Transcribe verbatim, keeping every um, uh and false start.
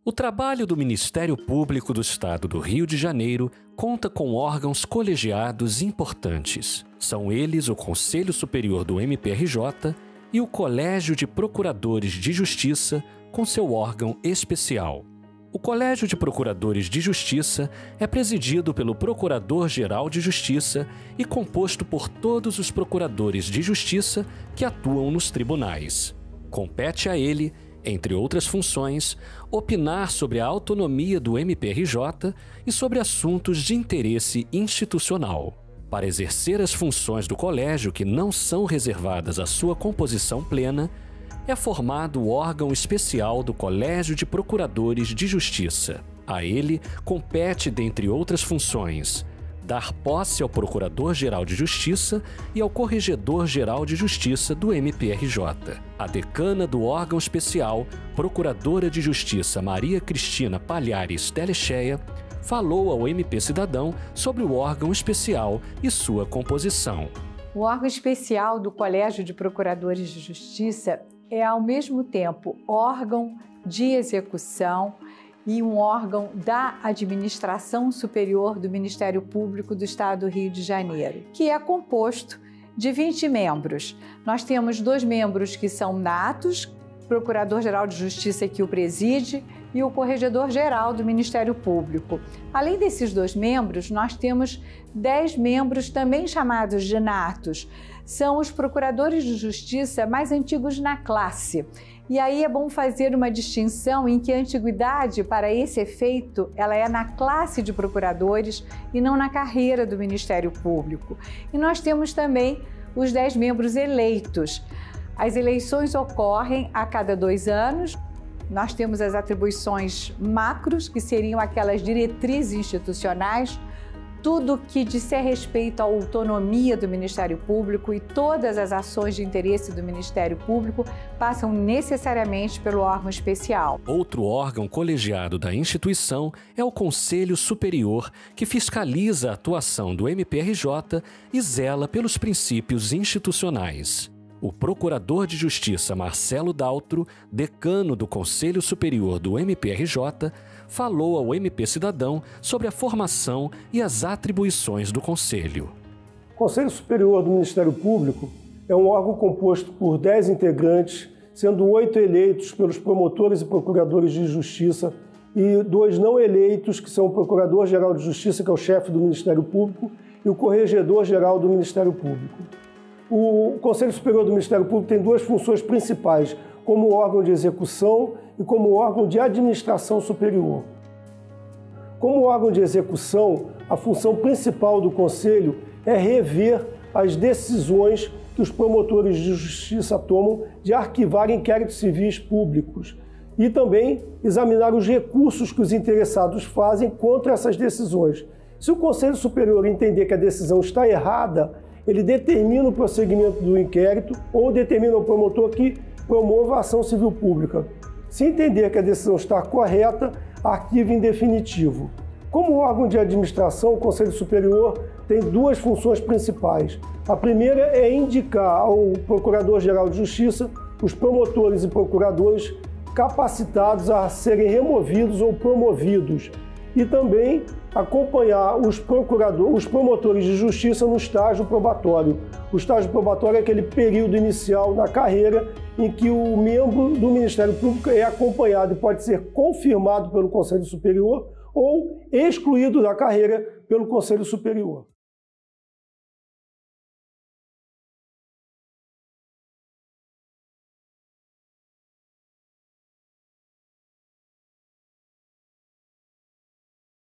O trabalho do Ministério Público do Estado do Rio de Janeiro conta com órgãos colegiados importantes. São eles o Conselho Superior do M P R J e o Colégio de Procuradores de Justiça, com seu órgão especial. O Colégio de Procuradores de Justiça é presidido pelo Procurador-Geral de Justiça e composto por todos os procuradores de justiça que atuam nos tribunais. Compete a ele, entre outras funções, opinar sobre a autonomia do M P R J e sobre assuntos de interesse institucional. Para exercer as funções do colégio que não são reservadas à sua composição plena, é formado o órgão especial do Colégio de Procuradores de Justiça. A ele compete, dentre outras funções, dar posse ao Procurador-Geral de Justiça e ao Corregedor-Geral de Justiça do M P R J. A decana do órgão especial, Procuradora de Justiça Maria Cristina Palhares Telecheia, falou ao M P Cidadão sobre o órgão especial e sua composição. O órgão especial do Colégio de Procuradores de Justiça é, ao mesmo tempo, órgão de execução e um órgão da Administração Superior do Ministério Público do Estado do Rio de Janeiro, que é composto de vinte membros. Nós temos dois membros que são natos, Procurador-Geral de Justiça que o preside e o Corregedor-Geral do Ministério Público. Além desses dois membros, nós temos dez membros também chamados de natos. São os procuradores de justiça mais antigos na classe. E aí é bom fazer uma distinção em que a antiguidade, para esse efeito, ela é na classe de procuradores e não na carreira do Ministério Público. E nós temos também os dez membros eleitos. As eleições ocorrem a cada dois anos. Nós temos as atribuições macros, que seriam aquelas diretrizes institucionais, tudo que disser respeito à autonomia do Ministério Público e todas as ações de interesse do Ministério Público passam necessariamente pelo órgão especial. Outro órgão colegiado da instituição é o Conselho Superior, que fiscaliza a atuação do M P R J e zela pelos princípios institucionais. O Procurador de Justiça Marcelo Daltro, decano do Conselho Superior do M P R J, falou ao M P Cidadão sobre a formação e as atribuições do Conselho. O Conselho Superior do Ministério Público é um órgão composto por dez integrantes, sendo oito eleitos pelos promotores e procuradores de justiça e dois não eleitos, que são o Procurador-Geral de Justiça, que é o chefe do Ministério Público, e o Corregedor-Geral do Ministério Público. O Conselho Superior do Ministério Público tem duas funções principais, como órgão de execução e como órgão de administração superior. Como órgão de execução, a função principal do Conselho é rever as decisões que os promotores de justiça tomam de arquivar inquéritos civis públicos e também examinar os recursos que os interessados fazem contra essas decisões. Se o Conselho Superior entender que a decisão está errada, ele determina o prosseguimento do inquérito ou determina ao promotor que promova a ação civil pública. Se entender que a decisão está correta, arquiva em definitivo. Como órgão de administração, o Conselho Superior tem duas funções principais. A primeira é indicar ao Procurador-Geral de Justiça os promotores e procuradores capacitados a serem removidos ou promovidos e também acompanhar os procuradores, os promotores de justiça no estágio probatório. O estágio probatório é aquele período inicial na carreira em que o membro do Ministério Público é acompanhado e pode ser confirmado pelo Conselho Superior ou excluído da carreira pelo Conselho Superior.